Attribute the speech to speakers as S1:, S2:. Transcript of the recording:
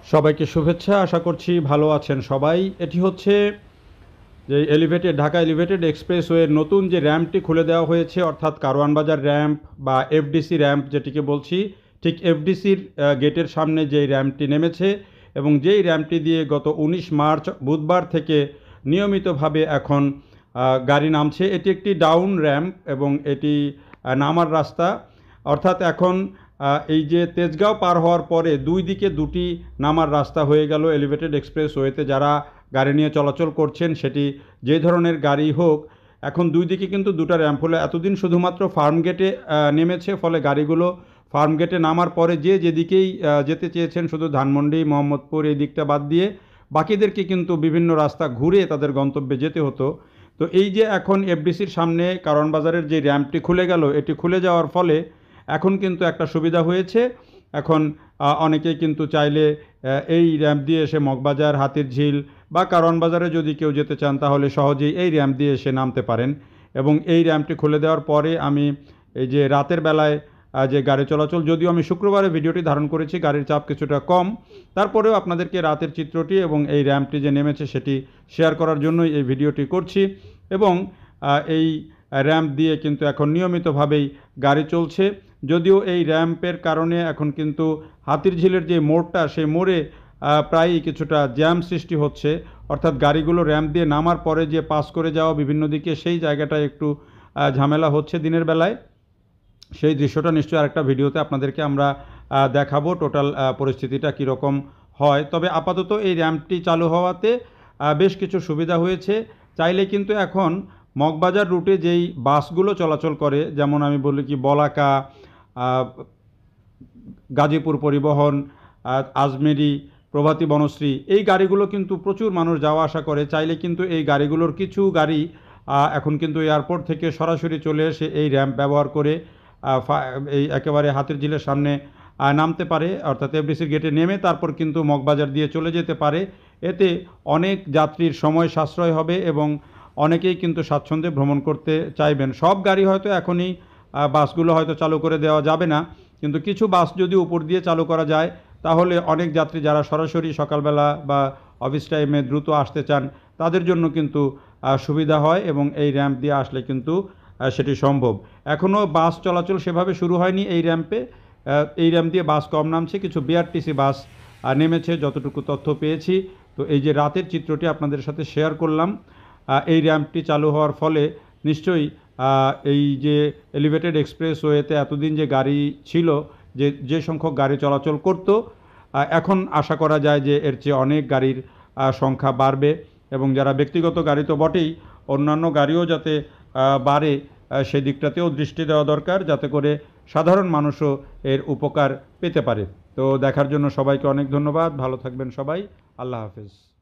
S1: সবাইকে শুভেচ্ছা। আশা করছি ভালো আছেন সবাই। এটি হচ্ছে যে ঢাকা এলিভেটেড এক্সপ্রেসওয়ের নতুন যে র্যাম্পটি খুলে দেওয়া হয়েছে, অর্থাৎ কারওয়ান বাজার র্যাম্প বা এফডিসি র্যাম্প যেটিকে বলছি, ঠিক এফডিসির গেটের সামনে যেই র্যাম্পটি নেমেছে এবং যেই র্যাম্পটি দিয়ে গত 19 মার্চ বুধবার থেকে নিয়মিতভাবে এখন গাড়ি নামছে। এটি একটি ডাউন র্যাম্প এবং এটি নামার রাস্তা, অর্থাৎ এখন এই যে তেজগাঁও পার হওয়ার পরে দুই দিকে দুটি নামার রাস্তা হয়ে গেল এলিভেটেড এক্সপ্রেসওয়েতে। যারা গাড়ি নিয়ে চলাচল করছেন, সেটি যে ধরনের গাড়ি হোক, এখন দুই দিকে কিন্তু দুটো র্যাম্প হলো। এতদিন শুধুমাত্র ফার্ম গেটে নেমেছে, ফলে গাড়িগুলো ফার্ম গেটে নামার পরে যে যেদিকেই যেতে চেয়েছেন, শুধু ধানমন্ডি মোহাম্মদপুর এই দিকটা বাদ দিয়ে বাকিদেরকে কিন্তু বিভিন্ন রাস্তা ঘুরে তাদের গন্তব্যে যেতে হতো। তো এই যে এখন এফডিসির সামনে কারওয়ান বাজারের যে র্যাম্পটি খুলে গেল, এটি খুলে যাওয়ার ফলে এখন কিন্তু একটা সুবিধা হয়েছে। এখন অনেকেই কিন্তু চাইলে এই র্যাম্প দিয়ে এসে মগবাজার, হাতিরঝিল বা কারওয়ান বাজারে যদি কেউ যেতে চান, তাহলে সহজেই এই র্যাম্প দিয়ে এসে নামতে পারেন। এবং এই র্যাম্পটি খুলে দেওয়ার পরে আমি এই যে রাতের বেলায় যে গাড়ি চলাচল, যদিও আমি শুক্রবারে ভিডিওটি ধারণ করেছি, গাড়ির চাপ কিছুটা কম, তারপরেও আপনাদেরকে রাতের চিত্রটি এবং এই র্যাম্পটি যে নেমেছে সেটি শেয়ার করার জন্যই এই ভিডিওটি করছি। এবং এই র্যাম্প দিয়ে কিন্তু এখন নিয়মিতভাবেই গাড়ি চলছে। যদিও এই র্যাম্পের কারণে এখন কিন্তু হাতিরঝিলের যে মোড়টা, সেই মোড়ে প্রায়ই কিছুটা জ্যাম সৃষ্টি হচ্ছে, অর্থাৎ গাড়িগুলো র্যাম্প দিয়ে নামার পরে যে পাস করে যাওয়া বিভিন্ন দিকে, সেই জায়গাটায় একটু ঝামেলা হচ্ছে দিনের বেলায়। সেই দৃশ্যটা নিশ্চয়ই আরেকটা ভিডিওতে আপনাদেরকে আমরা দেখাবো টোটাল পরিস্থিতিটা কীরকম হয়। তবে আপাতত এই র্যাম্পটি চালু হওয়াতে বেশ কিছু সুবিধা হয়েছে। চাইলে কিন্তু এখন মগবাজার রুটে যেই বাসগুলো চলাচল করে, যেমন আমি বলি কি বলাকা, গাজীপুর পরিবহন, আজমেরি, প্রভাতী বনশ্রী, এই গাড়িগুলো কিন্তু প্রচুর মানুষ যাওয়া আসা করে। চাইলে কিন্তু এই গাড়িগুলোর কিছু গাড়ি এখন কিন্তু এয়ারপোর্ট থেকে সরাসরি চলে এসে এই র্যাম্প ব্যবহার করে এই একেবারে হাতিরঝিলের সামনে নামতে পারে, অর্থাৎ এফডিসির গেটে নেমে তারপর কিন্তু মগবাজার দিয়ে চলে যেতে পারে। এতে অনেক যাত্রীর সময় সাশ্রয় হবে এবং অনেকেই কিন্তু স্বাচ্ছন্দ্যে ভ্রমণ করতে চাইবেন। সব গাড়ি হয়তো এখনই বাসগুলো হয়তো চালু করে দেওয়া যাবে না, কিন্তু কিছু বাস যদি উপর দিয়ে চালু করা যায়, তাহলে অনেক যাত্রী যারা সরাসরি সকালবেলা বা অফিস টাইমে দ্রুত আসতে চান, তাদের জন্য কিন্তু সুবিধা হয় এবং এই র্যাম্প দিয়ে আসলে কিন্তু সেটি সম্ভব। এখনও বাস চলাচল সেভাবে শুরু হয়নি এই র্যাম্পে। এই র্যাম্প দিয়ে বাস কম নামছে, কিছু বিআরটিসি বাস নেমেছে যতটুকু তথ্য পেয়েছি। তো এই যে রাতের চিত্রটি আপনাদের সাথে শেয়ার করলাম, এই র্যাম্পটি চালু হওয়ার ফলে নিশ্চয়ই এই যে এলিভেটেড এক্সপ্রেসওয়েতে এতদিন যে গাড়ি ছিল, যে সংখ্যক গাড়ি চলাচল করত, এখন আশা করা যায় যে এর চেয়ে অনেক গাড়ির সংখ্যা বাড়বে। এবং যারা ব্যক্তিগত গাড়ি তো বটেই, অন্যান্য গাড়িও যাতে বাড়ে সেদিকটাতেও দৃষ্টি দেওয়া দরকার, যাতে করে সাধারণ মানুষও এর উপকার পেতে পারে। তো দেখার জন্য সবাইকে অনেক ধন্যবাদ। ভালো থাকবেন সবাই। আল্লাহ হাফেজ।